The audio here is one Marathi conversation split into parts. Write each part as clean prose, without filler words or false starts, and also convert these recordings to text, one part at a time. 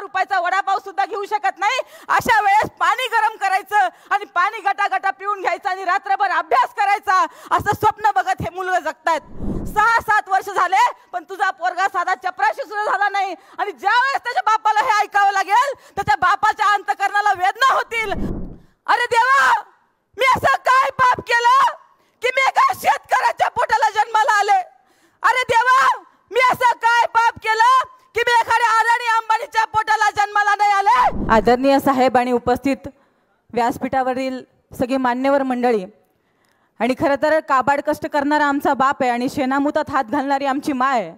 रुपयाचा वडापाव सुद्धा घेऊ शकत नाही। अशा वेळेस पाणी गरम करायचं आणि पाणी गटागटा पिऊन घ्यायचं आणि रात्रभर अभ्यास करायचा असं स्वप्न बघत हे मुलं जगतायत। 6-7 वर्ष झाले पण तुझा पोरगा साधा चपराशी सुद्धा झाला नाही आणि ज्यावेळेस त्याच्या बापाला हे ऐकावं लागेल त्याच्या बापाच्या अंतकरणाला वेदना होतील। अरे देवा, मी असं काय पाप केलं की मी एका शेतकऱ्याच्या पोटाला जन्माला आले? अरे देवा, मी असं काय पाप केलं की मी एखाद्या अदानी अंबानीच्या पोटाला जन्माला नाही आले? आदरणीय साहेब आणि उपस्थित व्यासपीठावरील सगळी मान्यवर मंडळी आणि खरं तर काबाड कष्ट करणारा आमचा बाप आहे आणि शेणामुतात हात घालणारी आमची माय आहे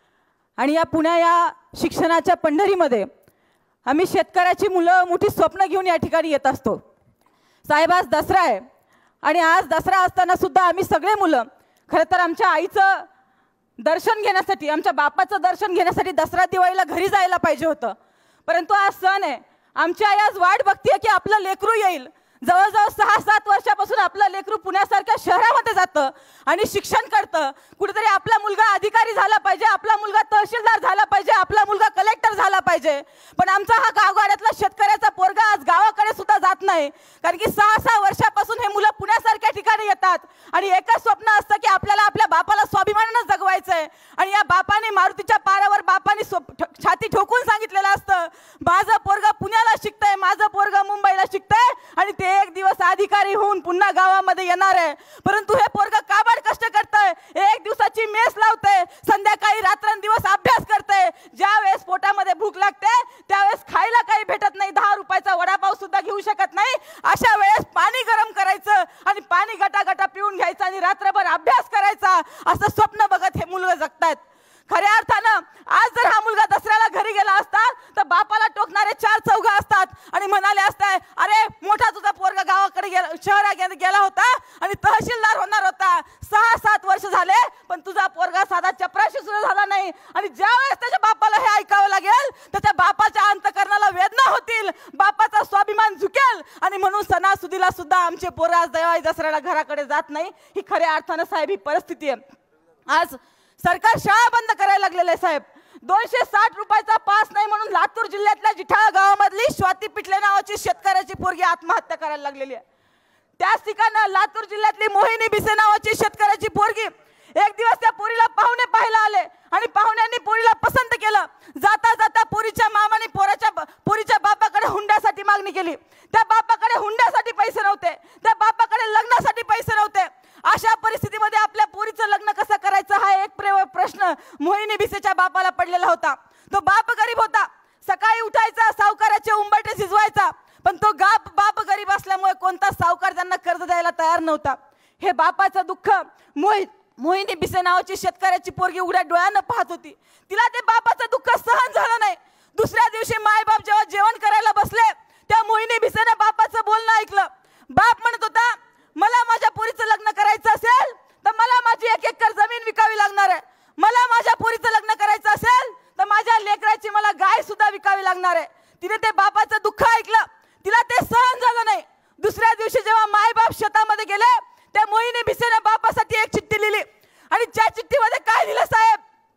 आणि या पुण्या या शिक्षणाच्या पंढरीमध्ये आम्ही शेतकऱ्याची मुलं मोठी स्वप्न घेऊन या ठिकाणी येत असतो। साहेब, आज दसरा आहे आणि आज दसरा असताना सुद्धा आम्ही सगळे मुलं खरं तर आमच्या आईचं दर्शन घेण्यासाठी, आमच्या बापाचं दर्शन घेण्यासाठी दसरा दिवाळीला घरी जायला पाहिजे होतं, परंतु आज सण आहे। आमची आई आज वाट बघते की आपलं लेकरू येईल। जवळजवळ 6-7 वर्षापासून आपलं लेकरू पुण्यासारख्या शहरामध्ये जातं आणि शिक्षण करतं। कुठेतरी आपला मुलगा अधिकारी झाला पाहिजे, आपला मुलगा तहसीलदार झाला पाहिजे, आपला मुलगा कलेक्टर झाला पाहिजे, पण आमचा हा गावगाड्यातला शेतकऱ्याचा पोरगा आज गावाकडे सुद्धा जात नाही, कारण की 6-6 वर्षापासून हे मुलं पुण्यासारख्या ठिकाणी येतात आणि एकच स्वप्न असतं की आपल्याला आपल्या बापाला स्वाभिमानानं जगवायचंय आणि या बापाने मारुतीच्या पारावर बापाने छाती ठोकून सांगितलेलं असतं, माझं पोरगा पुण्याला शिकतंय, माझं पोरगा मुंबईला शिकतंय आणि ते एक दिवस अधिकारी होऊन पुन्हा गावामध्ये येणार आहे। परंतु हे पोरगा काबाड कष्ट करतंय, एक दिवसाची मेस लावतंय, संध्याकाळी रात्रंदिवस अभ्यास करतंय। ज्या वेळेस पोटामध्ये भूक लागते त्यावेळेस खायला काही भेटत नाही, 10 रुपयाचा वडापाव सुद्धा घेऊ शकत नाही। अशा वेळेस पाणी गरम करायचं आणि पाणी गटागटा पिऊन घ्यायचं आणि रात्रभर अभ्यास करायचा असं स्वप्न बघत हे मुलं जगतायत। खऱ्या अर्थानं आज जर हा मुलगा दसऱ्याला घरी गेला असता तर बापाला टोकणारे 4 चौघ असतात आणि म्हणाले असते, अरे मोठा तुझा पोरगा गावाकडे शहरात गेला होता आणि तहसीलदार होणार होता। 6-7 वर्ष झाले पण तुझा पोरगा साधा चपराशी सुद्धा झाला नाही आणि ज्यावेळेस त्याच्या बापाला हे ऐकावं लागेल त्याच्या बापाच्या अंतकरणाला वेदना होतील, बापाचा स्वाभिमान झुकेल आणि म्हणून सणासुदीला सुद्धा आमचे पोरं आज दिवाळी दसऱ्याला घराकडे जात नाही। ही खऱ्या अर्थानं साहेब ही परिस्थिती आहे। आज सरकार शाळा बंद करायला लागलेले आहे साहेब। 260 रुपयाचा पास नाही म्हणून लातूर जिल्ह्यातल्या जिठाळा गावामधली स्वाती पिटले नावाची शेतकऱ्याची पोरगी आत्महत्या करायला लागलेली आहे। त्याच ठिकाणी लातूर जिल्ह्यातली मोहिनी बिसे नावाची शेतकऱ्याची पोरगी, एक दिवस त्या पोरीला पाहुणे पाहायला आले आणि पाहुण्यांनी पोरीला पसंत केलं। जाता जाता पोरीच्या मामाने पोरीच्या बापाकडे हुंड्यासाठी मागणी केली। त्या बापाकडे हुंड्यासाठी पैसे नव्हते, त्या बापाकडे लग्नासाठी पैसे नव्हते। अशा परिस्थितीमध्ये आपल्या पोरीचं लग्न कसं करायचं हा एक प्रश्न मोहिनी बिसेच्या बापाला पडलेला होता। तो बाप गरीब होता, सकाळी उठायचा, सावकाराचे उंबरठे शिजवायचा, पण तो बाप गरीब असल्यामुळे कोणता सावकार त्यांना कर्ज द्यायला तयार नव्हता। हे बापाचं दुःख मोहिनी बिसे नावाची शेतकऱ्याची पोरगी उघड्या डोळ्यानं पाहत होती। तिला ते बापाचं दुःख सहन झालं नाही। दुसऱ्या दिवशी मायबाप जेव्हा जेवण करायला बसले त्या मोहिनी बिसेने बापाचं बोलणं ऐकलं। बाप म्हणत होता, मला माझ्या पोरीचं लग्न करायचं असेल तर मला माझी 1 एकर जमीन विकावी लागणार आहे, मला माझ्या पोरीचं लग्न करायचं असेल तर माझ्या लेकराची मला गाय सुद्धा विकावी लागणार आहे। तिने ते बापाचं दुःख ऐकलं, तिला ते सहन झालं नाही। दुसऱ्या दिवशी जेव्हा मायबाप शेतामध्ये गेले त्या मोहिनी बिसेने बापासाठी एक चिठ्ठी लिहिली आणि त्या चिठ्ठीमध्ये काय लिहिलं साहेब?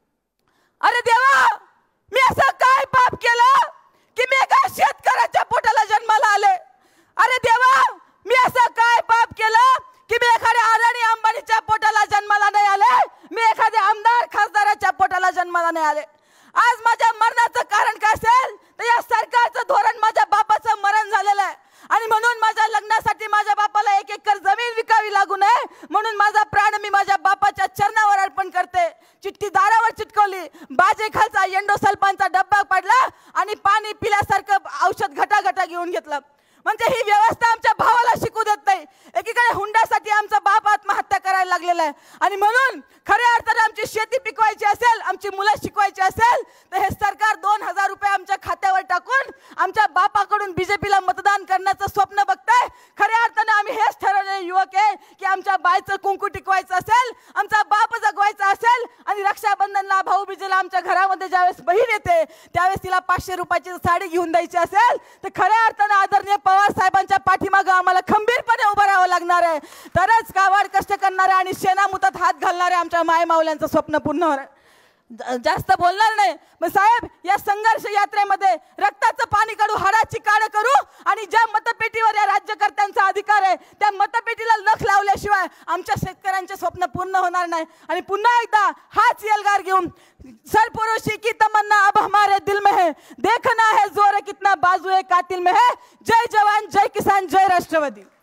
अरे देवा, मी असं काय पाप केलं की मी एका शेतकऱ्याच्या पोटाला जन्माला आले? अरे देवा, मी असं काय पाप केलं की मी एखाद्या अदानी अंबानीच्या पोटाला जन्माला नाही आले, मी एखाद्या आमदार खासदाराच्या पोटाला जन्माला नाही आले। आज माझ्या मरणाचं कारण काय असेल तर या सरकारचं धोरण माझ्या बापाचं मरण झालेलं आहे आणि म्हणून माझ्या लग्नासाठी माझ्या बापाला 1 एकर जमीन विकावी लागू नये म्हणून माझा प्राण मी माझ्या बापाच्या चरणावर अर्पण करते। चिठ्ठी दारावर चिटकवली, बाजे खालचा एंडोसल्फानचा डब्बा पडला आणि पाणी पिल्यासारखं औषध घटाघटा घेऊन घेतलं। म्हणजे ही व्यवस्था आमच्या भावाला शिकू देत नाही। एकीकडे हुंड्यासाठी आमचा बाप आत्महत्या करायला लागलेला आहे आणि म्हणून खऱ्या अर्थाने आमची शेती पिकवायची असेल, आमची मुलं शिकवायची असेल तर हे सरकार 2000 रुपये आमच्या खात्यावर टाकून आमच्या बापाकडून बीजेपीला मतदान करण्याचं स्वप्न बघताय। खऱ्या अर्थाने आम्ही हेच ठरवलेले युवक आहे की आमच्या बाईचं कुंकू टिकवायचं असेल, आमचा बाप जगवायचा असेल आणि रक्षाबंधनला भाऊबीजेला आमच्या घरामध्ये ज्यावेळेस बहीण येते त्यावेळेस तिला 500 रुपयाची साडी घेऊन द्यायची असेल तर खऱ्या अर्थाने आदरणीय पवार साहेबांच्या पाठीमागे आम्हाला खंबीरपणे उभं राहावं लागणार आहे। तरच काबाड कष्ट करणारे आणि शेणामुतात हात घालणारे आमच्या मायमाऊल्यांचं स्वप्न पूर्ण होणार। जास्त बोलणार नाही। मग साहेब, या संघर्ष यात्रेमध्ये रक्ताचं पाणी काढू, हाडाची काढ करू आणि ज्या मतपेटीवर या राज्यकर्त्यांचा अधिकार आहे त्या मतपेटीला नख लावल्याशिवाय आमच्या शेतकऱ्यांचे स्वप्न पूर्ण होणार नाही। आणि पुन्हा एकदा हाच एल्गार घेऊन, सरफरोशी की तमन्ना अब हमारे दिल में है, देखना है जोर कितना बाजू है कातिल में है। जय जवान, जय किसान, जय राष्ट्रवादी।